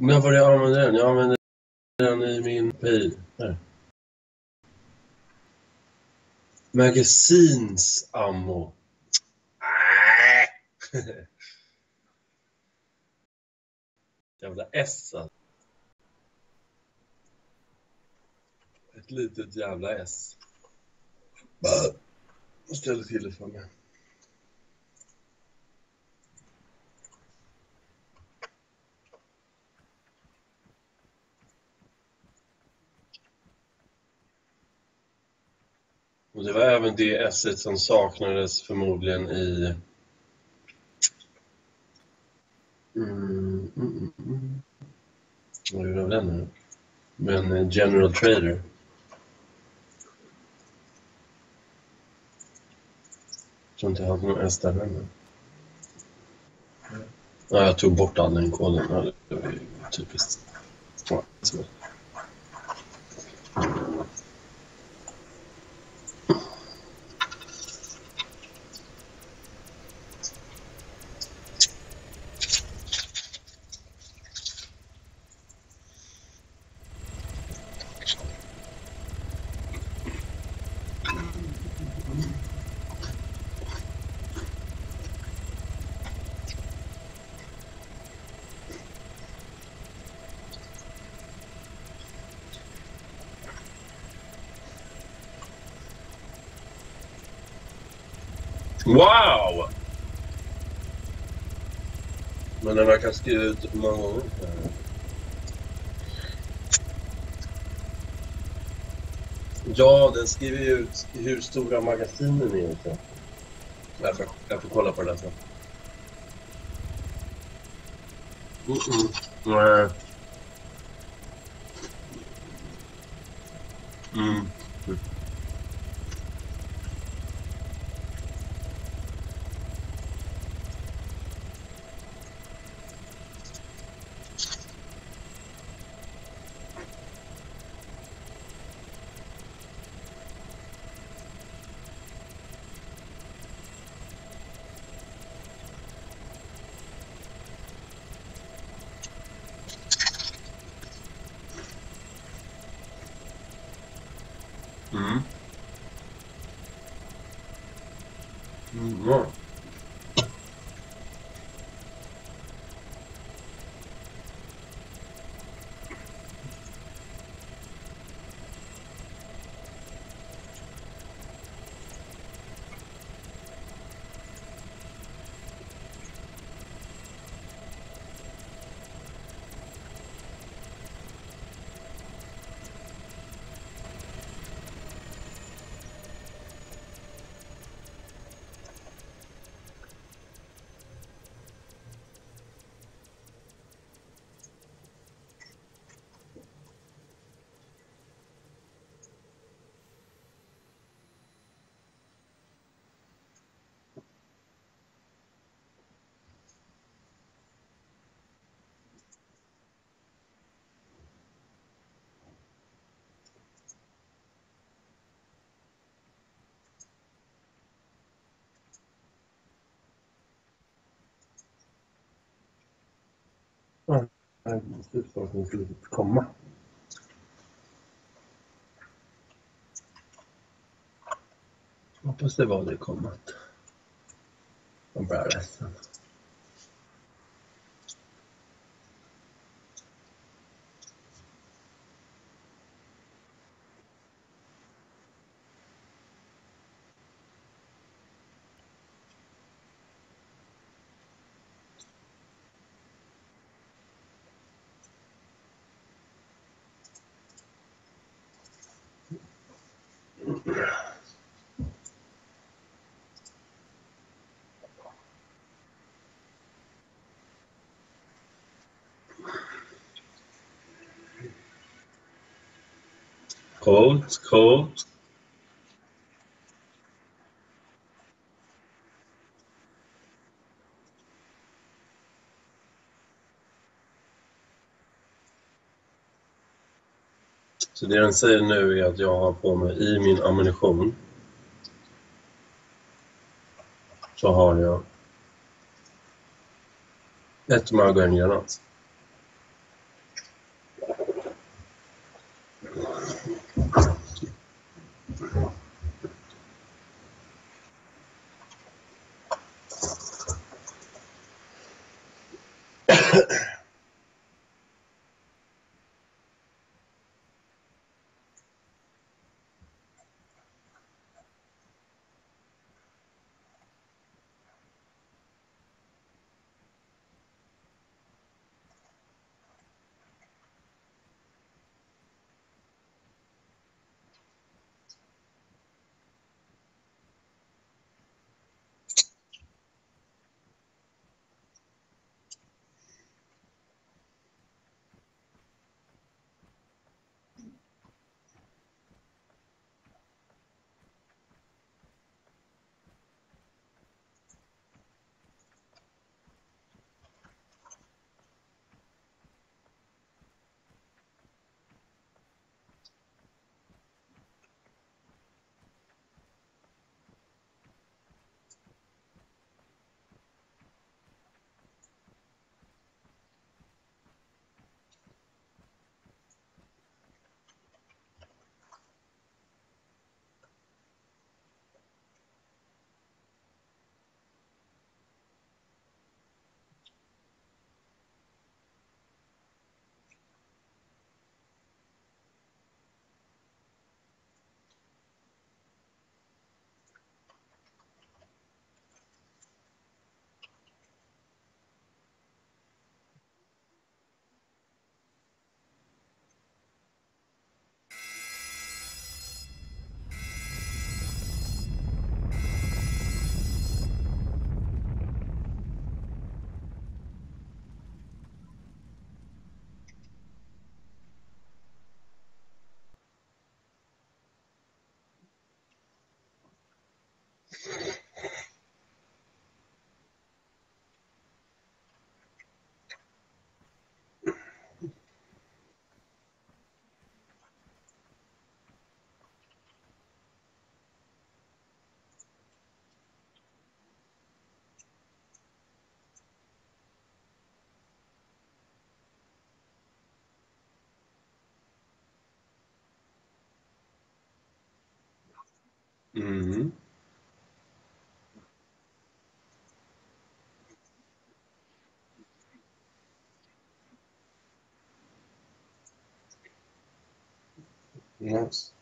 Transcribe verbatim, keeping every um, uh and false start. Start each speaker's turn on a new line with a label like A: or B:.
A: När var det jag använde den? Jag använde den i min pil. Här. Magasins ammo. Jävla S. Ett litet jävla S. Jag ställer till det för mig. Och det var även det S som saknades förmodligen i... Mm, mm, mm. Vad är det av den nu? Men General Trader. Jag tror inte jag hade någon S där heller. Ja, jag tog bort all den koden. Ja, det var ju typiskt. Ja, så. Wow! Men den verkar skriva ut många gånger. Ja, den skriver ut hur stora magasinen är. Så. Jag, får, jag får kolla på det sen. Mm -mm. Nej. Mm. Mm. Mm. Mm. Ja. Ja, jag måste få att den skulle komma. Hoppas det var det kommat. Jag blir ledsen. Coolt, coolt. Så det den säger nu är att jag har på mig i min ammunition så har jag ett magengranat. Mm. Nice.